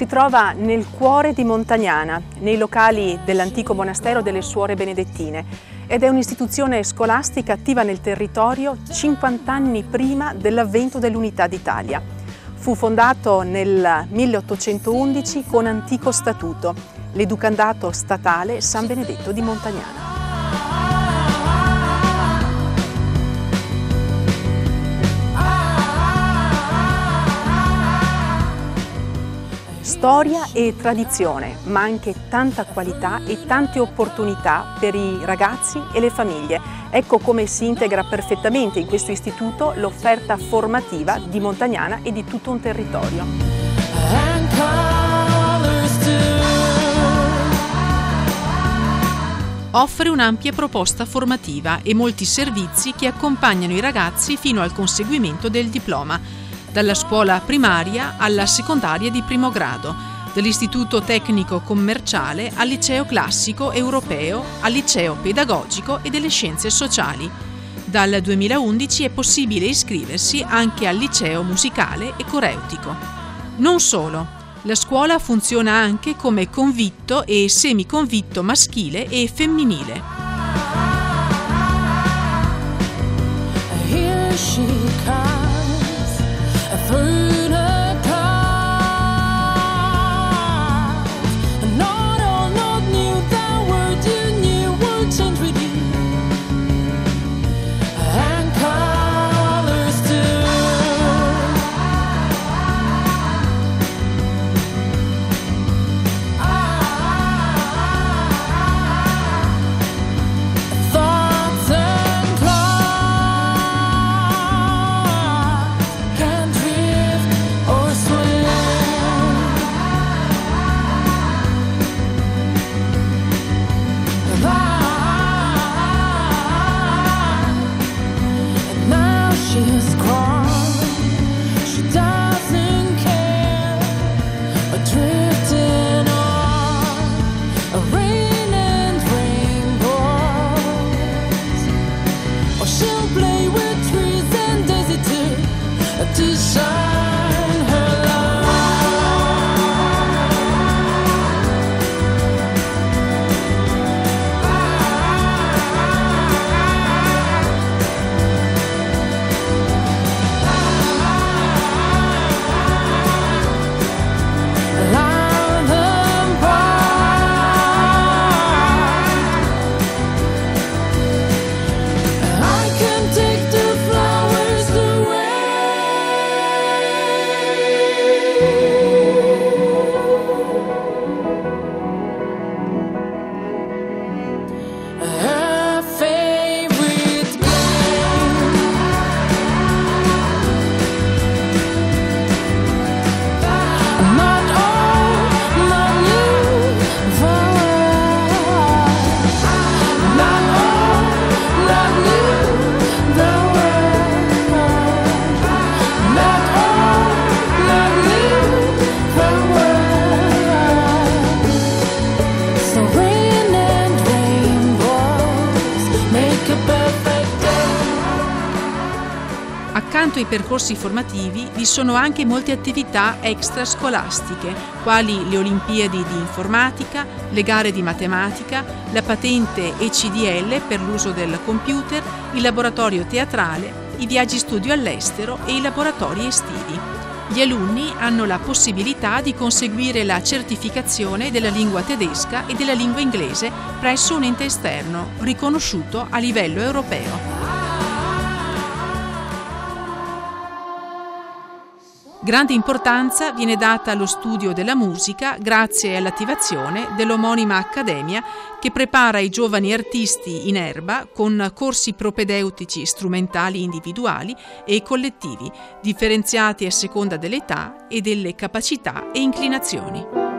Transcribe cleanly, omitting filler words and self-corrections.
Si trova nel cuore di Montagnana, nei locali dell'antico monastero delle Suore Benedettine, ed è un'istituzione scolastica attiva nel territorio 50 anni prima dell'avvento dell'Unità d'Italia. Fu fondato nel 1811 con antico statuto, l'Educandato Statale San Benedetto di Montagnana. Storia e tradizione, ma anche tanta qualità e tante opportunità per i ragazzi e le famiglie. Ecco come si integra perfettamente in questo istituto l'offerta formativa di Montagnana e di tutto un territorio. Offre un'ampia proposta formativa e molti servizi che accompagnano i ragazzi fino al conseguimento del diploma, dalla scuola primaria alla secondaria di primo grado, dall'istituto tecnico commerciale al liceo classico europeo, al liceo pedagogico e delle scienze sociali. Dal 2011 è possibile iscriversi anche al liceo musicale e coreutico. Non solo, la scuola funziona anche come convitto e semiconvitto maschile e femminile. Accanto ai percorsi formativi vi sono anche molte attività extrascolastiche, quali le Olimpiadi di informatica, le gare di matematica, la patente ECDL per l'uso del computer, il laboratorio teatrale, i viaggi studio all'estero e i laboratori estivi. Gli alunni hanno la possibilità di conseguire la certificazione della lingua tedesca e della lingua inglese presso un ente esterno, riconosciuto a livello europeo. Grande importanza viene data allo studio della musica grazie all'attivazione dell'omonima accademia che prepara i giovani artisti in erba con corsi propedeutici strumentali individuali e collettivi, differenziati a seconda dell'età e delle capacità e inclinazioni.